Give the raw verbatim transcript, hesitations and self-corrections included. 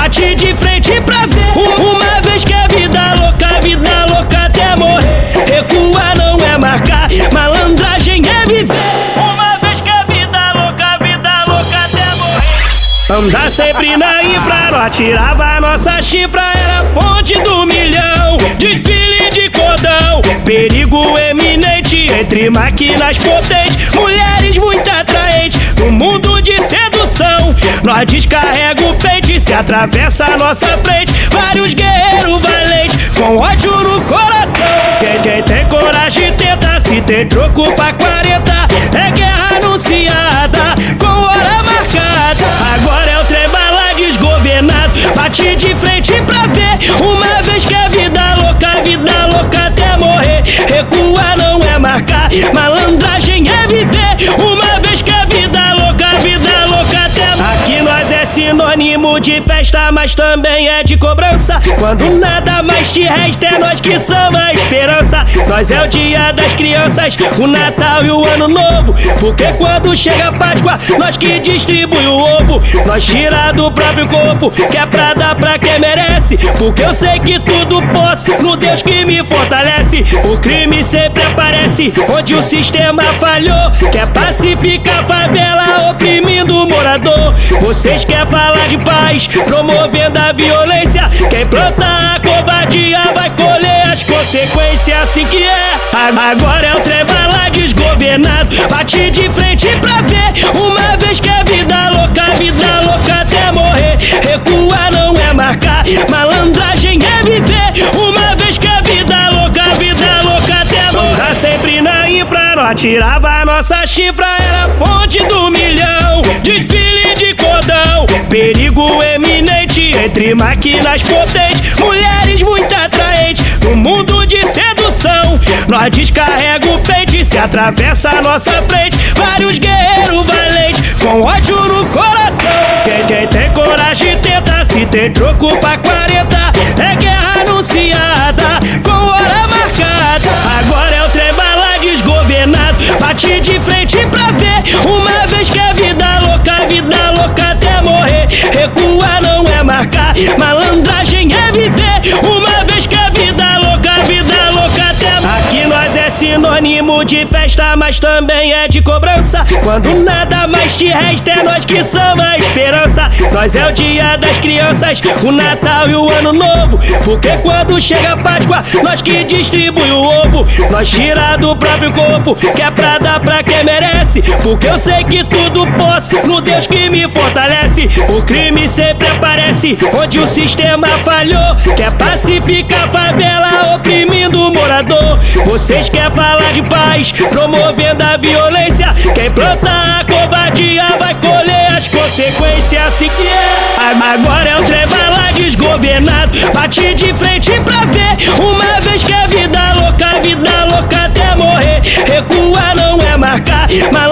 bate de frente pra ver. Uma vez que a vida louca, vida louca até morrer. Recuar não é marcar, malandragem é viver. Uma vez que a vida louca, vida louca até morrer. Andar sempre na infra, não atirava a nossa chifra. Era fonte do milhão, desfile de cordão. Perigo eminente entre máquinas potentes. Mulheres muito atraentes no mundo de sedução. Nós descarrega o pente, se atravessa a nossa frente. Vários guerreiros valentes com ódio no coração. Quem, quem tem coragem tenta, se tem troco pra quarenta. É guerra anunciada com hora marcada. Agora é o trem bala desgovernado, bate de frente pra ver. Uma vez que a vida louca, vida louca até morrer. Recuar não é marcar, malandragem é viver. Uma vez que a vida louca, vida louca até morrer. Aqui nós é sinônimo de festa, mas também é de cobrança. Quando nada mais te resta, é nós que somos a esperança. Nós é o dia das crianças, o Natal e o Ano Novo. Porque quando chega a Páscoa, nós que distribui o ovo. Nós tira do próprio corpo, que é pra dar pra quem merece. Porque eu sei que tudo posso no Deus que me fortalece. O crime sempre aparece onde o sistema falhou. Quer pacificar a favela oprimindo o morador. Vocês querem falar de paz, promovendo a violência. Quem planta a covardia vai colher as consequências, assim que é. Agora é o trem bala desgovernado, bate de frente pra ver. Uma vez que a vida louca, vida louca até morrer. Recuar não é marcar, malandragem é viver. Uma vez que a vida louca, vida louca até morrer. Tá sempre na infra, não atirava a nossa chifra. Era fonte do milhão, desfile de cordão. Perigo eminente entre máquinas potentes. Mulheres muito atraentes no mundo de sedução. Nós descarrega o pente, se atravessa a nossa frente. Vários guerreiros valentes com ódio no coração. Quem, quem tem coragem tenta, se tem troco pra quarenta. É guerra anunciada com hora marcada. Agora é o trem bala desgovernado, bate de frente pra ver. Uma vez que a vida louca, vida louca até morrer. Recuar não é marcar, malandragem é viver. Uma vez que a vida louca, vida louca até morrer. Aqui nós é sinônimo de festa, mas também é de cobrança. Quando nada mais te resta, é nós que somos a esperança. Nós é o dia das crianças, o Natal e o Ano Novo. Porque quando chega a Páscoa, nós que distribui o ovo. Nós tira do próprio corpo, que é pra dar pra quem merece. Porque eu sei que tudo posso no Deus que me fortalece. O crime sempre aparece onde o sistema falhou. Quer pacificar a favela oprimindo o morador. Vocês querem falar de paz, promovendo a violência. Quem planta a covardia vai colher as consequências, assim que é. Agora é o trem bala desgovernado, bate de frente pra ver. Uma vez que a vida louca, vida louca até morrer. Recuar não é marcar,